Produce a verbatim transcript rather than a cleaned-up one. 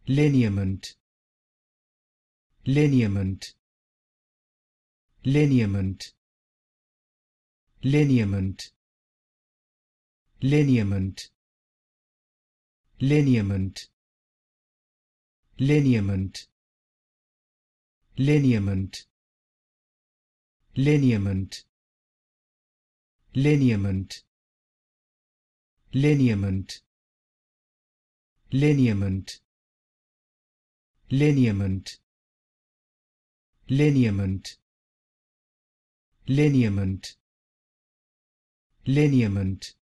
lineament, lineament, lineament, lineament, lineament, lineament, lineament, lineament, lineament, lineament, lineament, lineament, lineament, lineament, lineament, lineament,